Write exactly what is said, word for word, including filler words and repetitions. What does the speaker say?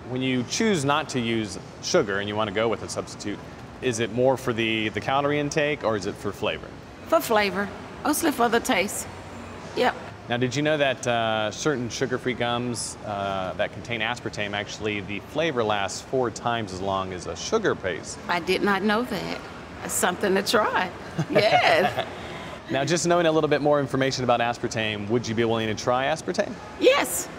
when you choose not to use sugar and you want to go with a substitute, is it more for the, the calorie intake or is it for flavor? For flavor, mostly for the taste. Yep. Now, did you know that uh, certain sugar-free gums uh, that contain aspartame, actually the flavor lasts four times as long as a sugar paste? I did not know that. That's something to try. Yes. Now, just knowing a little bit more information about aspartame, would you be willing to try aspartame? Yes.